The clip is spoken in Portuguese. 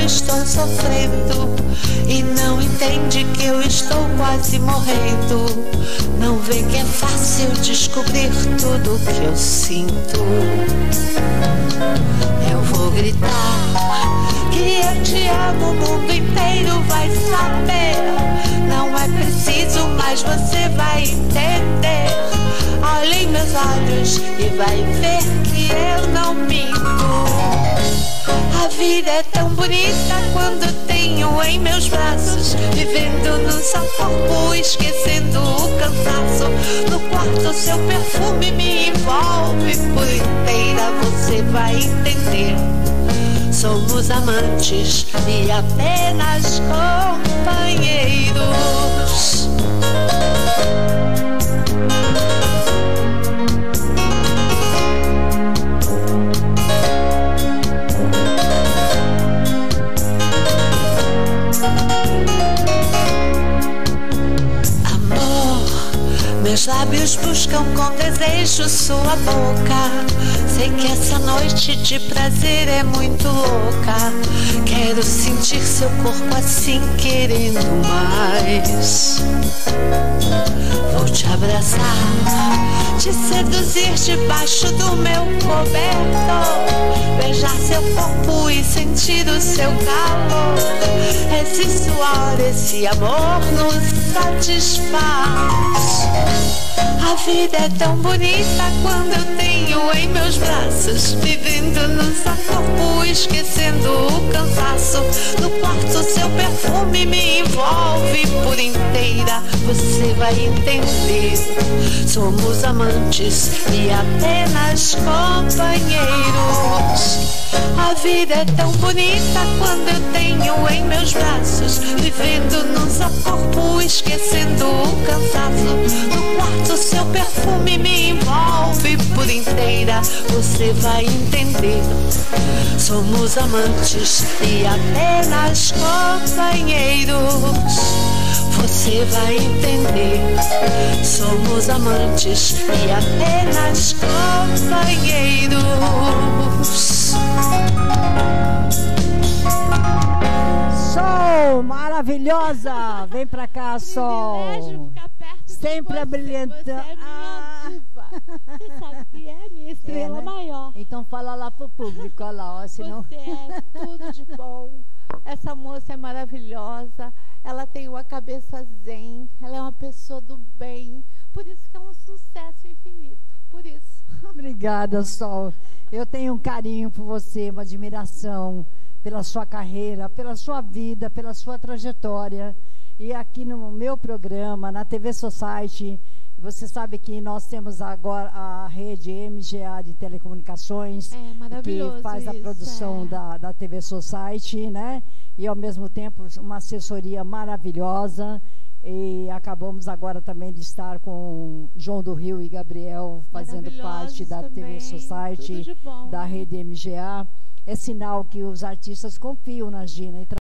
estou sofrendo e não entende que eu estou quase morrendo. Não vê que é fácil descobrir tudo que eu sinto. Eu vou gritar que eu te amo, o mundo inteiro vai saber. Não é preciso, mas você vai entender. Olhe em meus olhos e vai ver que eu não minto. A vida é tão bonita quando tenho em meus braços, vivendo num só corpo, esquecendo o cansaço. No quarto seu perfume me envolve por inteira, você vai entender. Somos amantes e apenas companheiros. Meus lábios buscam com desejo sua boca. Sei que essa noite de prazer é muito louca. Quero sentir seu corpo assim, querendo mais. Vou te abraçar, te seduzir debaixo do meu cobertor, beijar seu corpo e sentir o seu calor. Esse suor, esse amor nos satisfaz. A vida é tão bonita quando eu tenho em meus braços, vivendo num só corpo, esquecendo o cansaço. No quarto seu perfume me envolve por inteira, você vai entender. Somos amantes e apenas companheiros. A vida é tão bonita quando eu tenho em meus braços, vivendo num só corpo, esquecendo o cansaço. No quarto seu perfume me envolve por inteira, você vai entender. Somos amantes e apenas companheiros. Você vai entender. Somos amantes e apenas companheiros. Sol, maravilhosa! Vem pra cá, Sol. Sempre abrilhantando. Você sabe que é minha estrela, né? Maior. Então fala lá pro público, olha lá, ó, senão... Você é tudo de bom. Essa moça é maravilhosa. Ela tem uma cabeça zen. Ela é uma pessoa do bem. Por isso que é um sucesso infinito. Por isso. Obrigada, Sol. Eu tenho um carinho por você, uma admiração pela sua carreira, pela sua vida, pela sua trajetória. E aqui no meu programa, na TV Society, você sabe que nós temos agora a rede MGA de telecomunicações, que faz a produção da TV Society, né? E ao mesmo tempo uma assessoria maravilhosa. E acabamos agora também de estar com João do Rio e Gabriel fazendo parte da TV Society, da rede MGA. É sinal que os artistas confiam na Gina e